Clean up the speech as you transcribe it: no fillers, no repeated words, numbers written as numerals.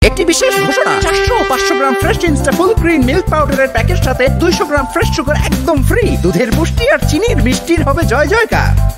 একটি বিশেষ ঘোষণা, 400 ও 500 gram fresh insta full cream milk পাউডারের প্যাকের সাথে 200 গ্রাম ফ্রেশ সুগার একদম ফ্রি। দুধের পুষ্টি আর চিনির মিষ্টির হবে জয় জয়কার।